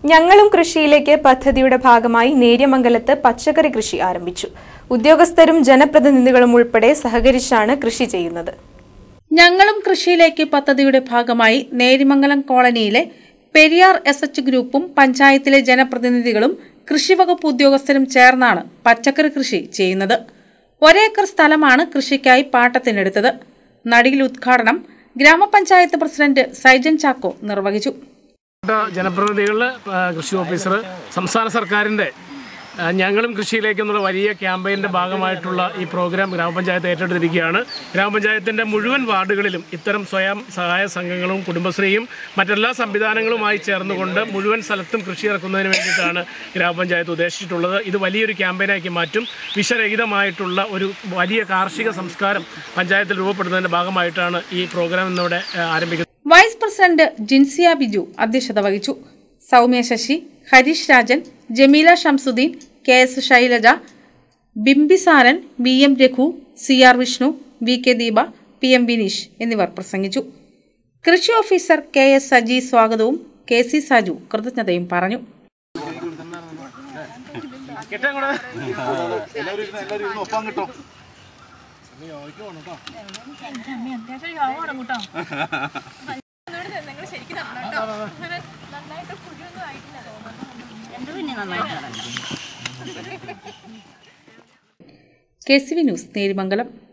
ഞങ്ങളും കൃഷിയിലേക്ക് പദ്ധതിയുടെ ഭാഗമായി നേര്യമംഗലത്ത് പച്ചക്കറി കൃഷി ആരംഭിച്ചു. ഉദ്യോഗസ്ഥരും ജനപ്രതിനിധികളും ഉൾപ്പെടെ സഹകരിച്ചാണ് കൃഷി ചെയ്യുന്നത്. ഞങ്ങളും കൃഷിയിലേക്ക് പദ്ധതിയുടെ ഭാഗമായി നേര്യമംഗലം കോളനിയിലെ പെരിയാർ എസ്എച്ച് ഗ്രൂപ്പും പഞ്ചായത്തിലെ ജനപ്രതിനിധികളും കൃഷിവകുപ്പ് ഉദ്യോഗസ്ഥരും ചേർന്നാണ് പച്ചക്കറി കൃഷി ചെയ്യുന്നത്. 1 ഏക്കർ സ്ഥലമാണ് കൃഷിക്കായി പാട്ടത്തിനെടുത്തത്. നടിയിൽ ഉദ്ഘാടനം ഗ്രാമപഞ്ചായത്ത് പ്രസിഡന്റ് സൈജൻ ചാക്കോ നിർവഹിച്ചു. ജനപ്രതിനിധികൾ, കൃഷി ഓഫീസർ, സംസ്ഥാന സർക്കാരിൻ്റെ ഞങ്ങളും കൃഷിയിലേക്കെന്നുള്ള വലിയ ക്യാമ്പയിൻ്റെ ഭാഗമായിട്ടുള്ള ഈ പ്രോഗ്രാം ഗ്രാമപഞ്ചായത്ത് ഏറ്റെടുത്തിരിക്കുകയാണ്. ഗ്രാമപഞ്ചായത്തിൻ്റെ മുഴുവൻ വാർഡുകളിലും ഇത്തരം സ്വയം സഹായ സംഘങ്ങളും കുടുംബശ്രീയും മറ്റെല്ലാ സംവിധാനങ്ങളുമായി ചേർന്നുകൊണ്ട് മുഴുവൻ സ്ഥലത്തും കൃഷി ഇറക്കുന്നതിന് വേണ്ടിയിട്ടാണ് ഗ്രാമപഞ്ചായത്ത് ഉദ്ദേശിച്ചിട്ടുള്ളത്. ഇത് വലിയൊരു ക്യാമ്പയിനാക്കി മാറ്റും. വിഷരഹിതമായിട്ടുള്ള ഒരു വലിയ കാർഷിക സംസ്കാരം പഞ്ചായത്തിൽ രൂപപ്പെടുന്നതിൻ്റെ ഭാഗമായിട്ടാണ് ഈ പ്രോഗ്രാം ഇന്നിവിടെ ആരംഭിക്കുന്നത്. വൈസ് പ്രസിഡന്റ് ജിൻസിയ ബിജു അധ്യക്ഷത വഹിച്ചു. Soumya Sasi, Harish Rajan, Jameela Shamsuddin, KS Shailaja, ബിംബിസാരൻ, VM Raghu, CR Vishnu, VK Deepa, PM Vineesh എന്നിവർ പ്രസംഗിച്ചു. കൃഷി ഓഫീസർ KS സജി സ്വാഗതവും KC സാജു കൃതജ്ഞതയും പറഞ്ഞു. KCV news Neriamangalam.